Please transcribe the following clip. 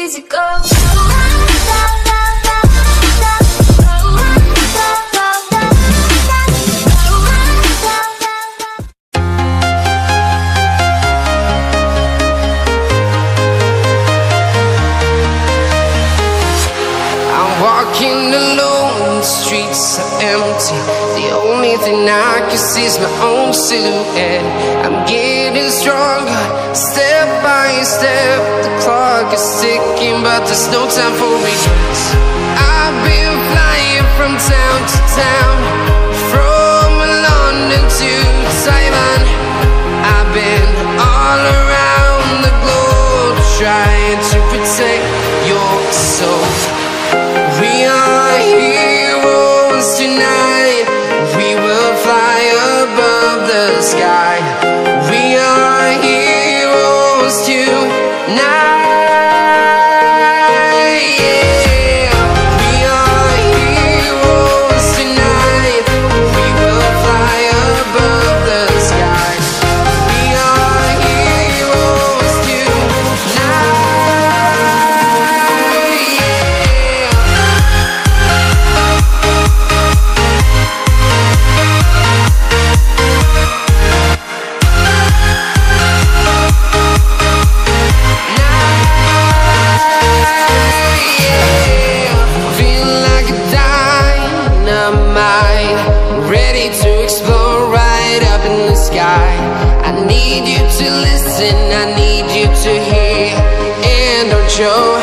easy go. Walking alone, the streets are empty. The only thing I can see is my own silhouette. I'm getting stronger, step by step. The clock is ticking, but there's no time for regrets. I've been flying from town to town, from London to Taiwan. I've been all around the globe, trying to protect your soul. We are heroes tonight. We will fly above the sky. We are heroes tonight. Yeah. We are heroes tonight. We will fly above the sky. We are heroes tonight. Ready to explore right up in the sky. I need you to listen, I need you to hear, and don't show